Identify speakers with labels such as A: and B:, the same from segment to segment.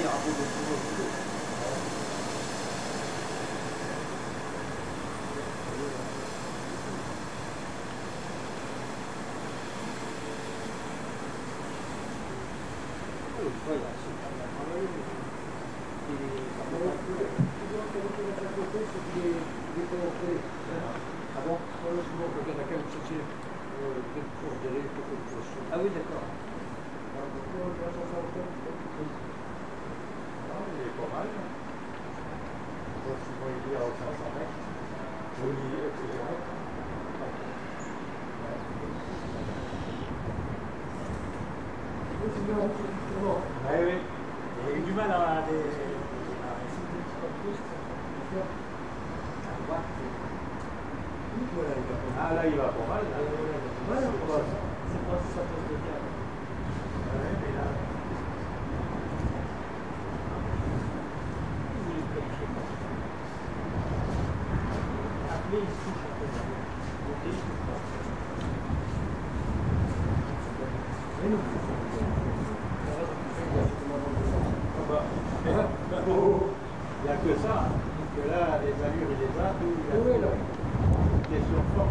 A: il y aura beaucoup de Ah oui, d'accord.
B: Il est pas mal. Donc, souvent, il est à 500 mètres. Joli, etc. Oui, oui. Il y a eu du mal à les... Ah là, il va pas mal. C'est pas ça pose de bien. Ouais, mais là... Appelez ici, il n'y a que ça, que là, les allures, il les a, tout, il est sur force.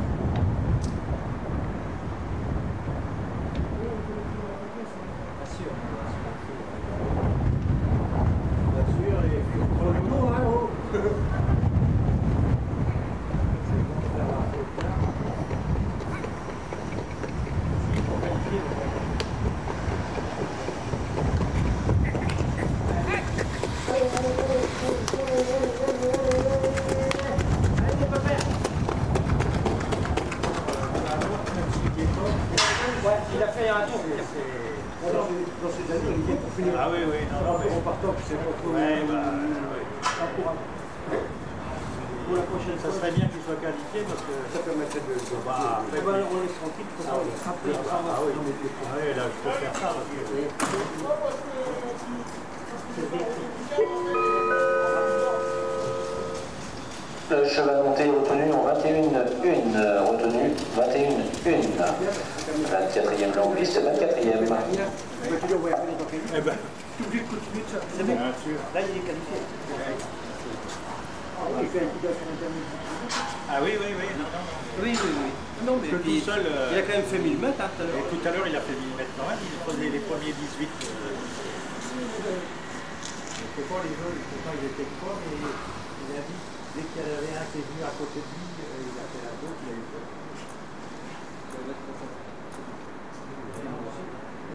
B: Bien sûr, et puis on prend le mot, hein, oh.
A: Ouais, il a fait un tour. Dans ces années, il est pour finir.
B: Ah oui, oui, non, mais...
A: En partant, c'est pas trop...
B: Ouais,
A: Pour la prochaine
B: ça serait bien qu'il soit qualifié parce que...
A: Ça permettrait de...
B: Après,
A: on laisse tranquille, il faut pas le frapper.
B: Ah oui, là, je peux faire ça parce que...
C: Le cheval monté retenu en 21-1, retenu 21-1. 24e longue piste, 24e.
B: Eh ben,
A: C'est bon.
B: bien sûr.
A: Là, il est qualifié. Ah oui, il fait un coup d'affaire intermédiaire.
B: Ah oui, oui, oui, non, non, non.
A: Oui, oui, oui. Non, mais
B: Que
A: puis,
B: tout seul...
A: il a quand même fait 1000 mètres, hein, tout à l'heure.
B: Et tout à l'heure, il a fait 1000 mètres quand même, il faisait les premiers 18. Je ne sais pas les autres, pourtant il était fort, mais il a dit, dès qu'il y en avait un qui est venu à côté de lui, il a fait la gauche, il a eu peur.